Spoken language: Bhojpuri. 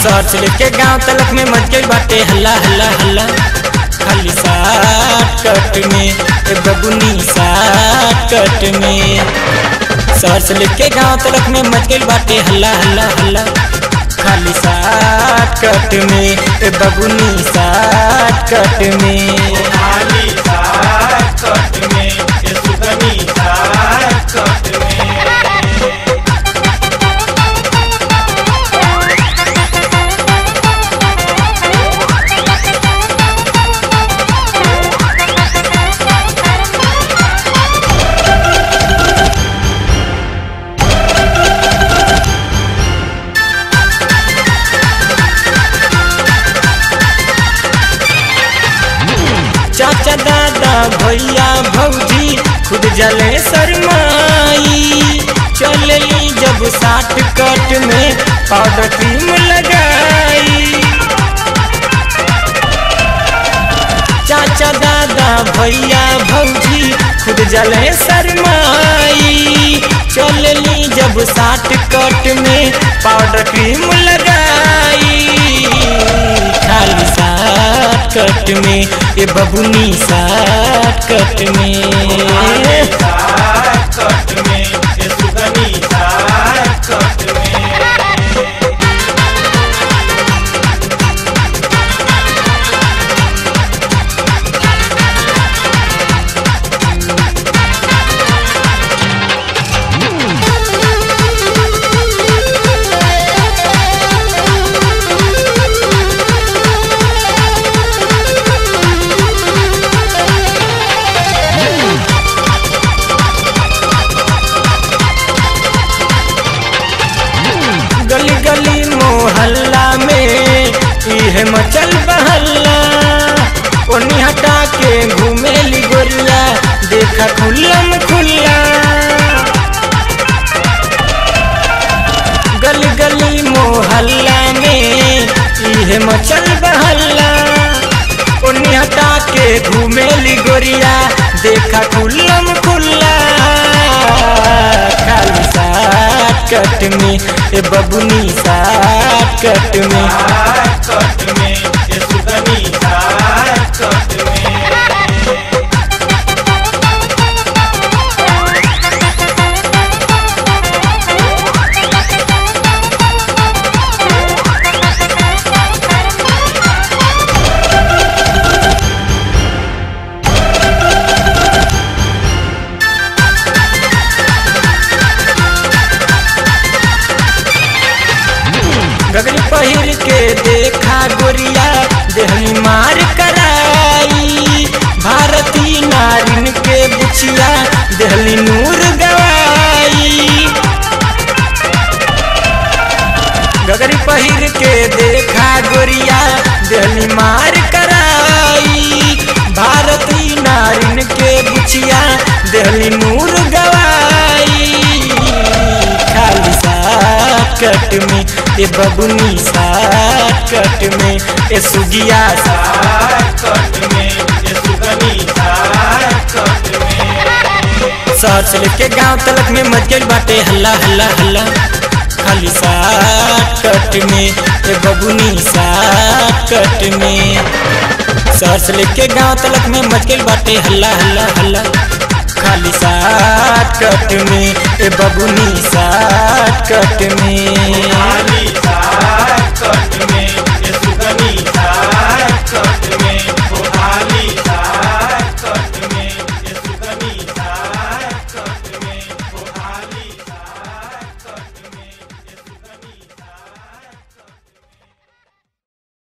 शहर से लेके गांव तलक में मच गई बाटे हल्ला हल्ला हल्ला। खाली शॉर्टकट में ए बबुनी शॉर्टकट में। शहर से लेके गांव तलक में मच गई बाटे हल्ला हल्ला हल्ला। खाली शॉर्टकट में ए बबुनी शॉर्टकट में। खाली शॉर्टकट में ए सुगनी शॉर्टकट में। चाचा दादा भैया भौजी खुद जले शर्माई। चलली जब शॉर्टकट में पाउडर क्रीम लगाई। चाचा दादा भैया भौजी खुद जले शर्माई। चलली जब शॉर्टकट में पाउडर क्रीम लगाई। खाली शॉर्टकट में ये बबुनी शॉर्टकट में। शॉर्टकट में ये सुगनी शॉर्टकट में। गली गली मोहल्ला में इहे मचल बहल्ला। ओनी हटा के घूमेली गोरिया देखा खुल्लम खुल्ला। गली गली मोहल्ला में इहे मचल बहल्ला। ओनी हटा के घूमेली गोरिया देखा खुल्लम खुल्ला। खाली शॉर्टकट में ए बबुनी शॉर्टकट में। शॉर्टकट में ये सुगनी शॉर्टकट में। गगरी पहिर के देखा गोरिया देहली मार कराई। भारती नारिन के बुचिया देहली नूर गवाई। गगरी पहिर के देखा गोरिया देहली मार कराई। भारती नारिन के बुचिया देहली नूर गवाई। खाली शॉर्टकट में ए बबुनी शॉर्टकट में ए सुगिया शॉर्टकट में ये सुगनी शॉर्टकट में। शहर से लेके गांव तलक में मच गई बाटे हल्ला हल्ला हल्ला। खाली शॉर्टकट में ए बबुनी शॉर्टकट में। शहर से लेके गांव तलक में मच गई बाटे हल्ला हल्ला हल्ला। खाली शॉर्टकट में ए बबुनी शॉर्टकट में। खाली शॉर्टकट में ये सुगनी शॉर्टकट में।